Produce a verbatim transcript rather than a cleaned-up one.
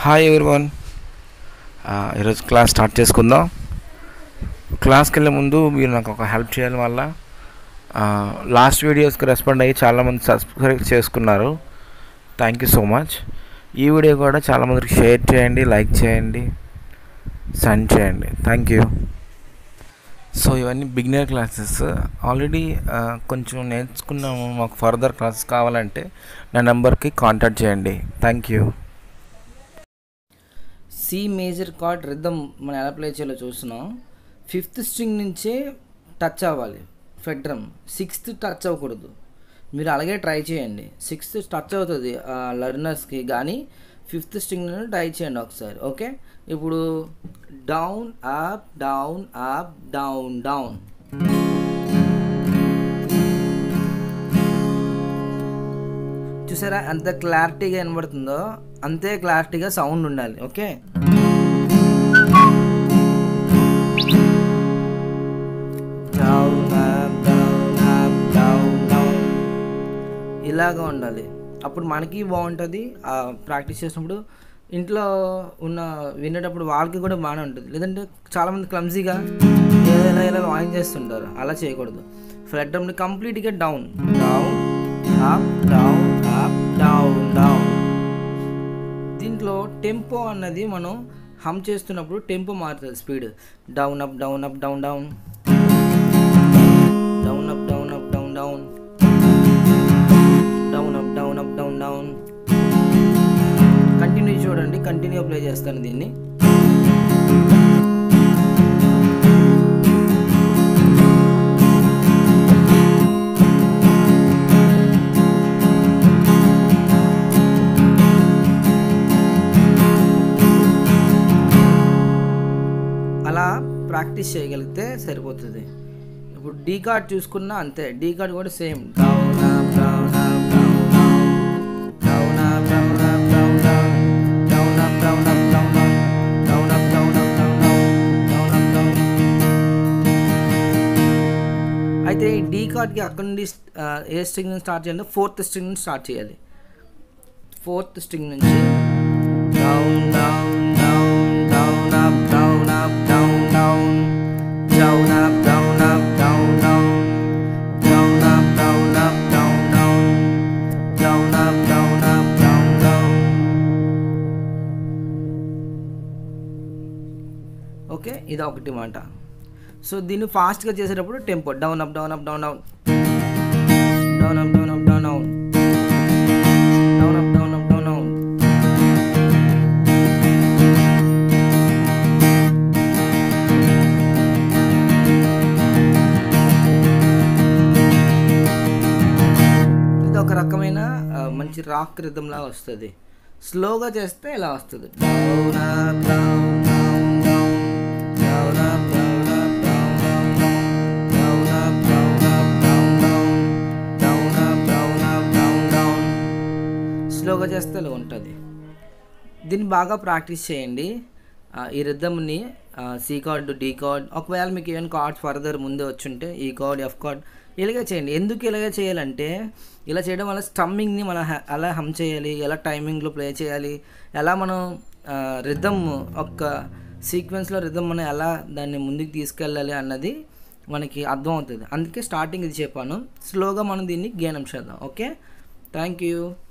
Hi everyone. ఈరోజు class start చేసుకుందాం. క్లాస్కి వెళ్ళే ముందు మీరు నాకు ఒక హెల్ప్ చేయడం వల్ల లాస్ట్ వీడియోస్కి రెస్పాండ్ అయ్యి చాలామంది సబ్స్క్రైబ్ చేసుకున్నారు. Thank you so much. ఈ వీడియో కూడా చాలామందికి షేర్ చేయండి, లైక్ చేయండి, సెండ్ చేయండి. Thank you. సో ఇవన్నీ బిగినర్ క్లాసెస్. ఆల్రెడీ కొంచెం నేర్చుకున్నాము. మాకు ఫర్దర్ క్లాసెస్ కావాలంటే నా నెంబర్కి కాంటాక్ట్ చేయండి. Thank you. C major chord rhythm మనం ఎలా ప్లే చేయాలో చూస్తున్నాం. ఫిఫ్త్ స్ట్రింగ్ నుంచే టచ్ అవ్వాలి ఫెడ్ డ్రమ్, సిక్స్త్ టచ్ అవ్వకూడదు. మీరు అలాగే ట్రై చేయండి. సిక్స్త్ టచ్ అవుతుంది లర్నర్స్కి, కానీ ఫిఫ్త్ స్ట్రింగ్ నుండి ట్రై చేయండి ఒకసారి. ఓకే, ఇప్పుడు down up down up down down. చూసారా ఎంత క్లారిటీగా వినబడుతుందో, అంతే క్లారిటీగా సౌండ్ ఉండాలి. Okay, down up down up down down ఇలాగా ఉండాలి. అప్పుడు మనకి బాగుంటుంది. ప్రాక్టీస్ చేసినప్పుడు ఇంట్లో ఉన్న వినేటప్పుడు వాళ్ళకి కూడా బాగానే ఉంటుంది. లేదంటే చాలామంది క్లమ్జీగా ఏదైనా ఇలా వాయిన్ చేస్తుంటారు. అలా చేయకూడదు. ఫ్లడ్ డ్రమ్ని కంప్లీట్గా down down up down up down down. దీంట్లో టెంపో అన్నది మనం హమ్ చేస్తున్నప్పుడు టెంపో మారుతుంది, speed. Down up down up down down down up down up down down down up down up down down. Continue చూడండి, కంటిన్యూ ప్లే చేస్తాను దీన్ని. అలా practice చేయగలిగితే సరిపోతుంది. ఇప్పుడు డీ కార్డ్ చూసుకున్నా అంతే. డీ కార్డ్ కూడా same. Down up down up down down up down up down down up down up down down up down up down down up down. అయితే ఈ డీ కార్డ్కి అక్కడ నుండి ఏ స్ట్రింగ్ నుంచి స్టార్ట్ చేయాలంటే ఫోర్త్ స్ట్రింగ్ నుంచి స్టార్ట్ చేయాలి. ఫోర్త్ స్ట్రింగ్ నుంచి down down down down up down up down down down up down up down down down up down up down down down up down up down down. Okay, ఇది ఒకటి మాట. So దీన్ని ఫాస్ట్గా చేసేటప్పుడు tempo down up down up down down down up down up down down down up down up down down. ఇది ఒక రకమైన మంచి రాక్ రిథమ్ లాగా వస్తుంది. స్లోగా చేస్తే ఇలా వస్తుంది. Down up down down down down up down up down down down up down up down down down up down up down down. స్లోగా చేస్తే ఇలా ఉంటుంది. దీన్ని బాగా ప్రాక్టీస్ చేయండి. ఈ రిథమ్ని సి కార్డ్, డి కార్డ్, ఒకవేళ మీకు ఏమైనా కార్డ్స్ ఫర్దర్ ముందే వచ్చుంటే ఈ కార్డ్, ఎఫ్ కార్డ్ ఇలాగే చేయండి. ఎందుకు ఇలాగే చేయాలంటే ఇలా చేయడం వల్ల స్టమ్మింగ్ని మనం ఎలా హమ్ చేయాలి, ఎలా టైమింగ్లో ప్లే చేయాలి, ఎలా మనం రిథమ్ ఒక సీక్వెన్స్లో రిథమ్ మనం ఎలా దాన్ని ముందుకు తీసుకెళ్ళాలి అన్నది మనకి అర్థం అవుతుంది. అందుకే స్టార్టింగ్ ఇది చెప్పాను. స్లోగా మనం దీన్ని గేనం చేద్దాం. Okay, thank you.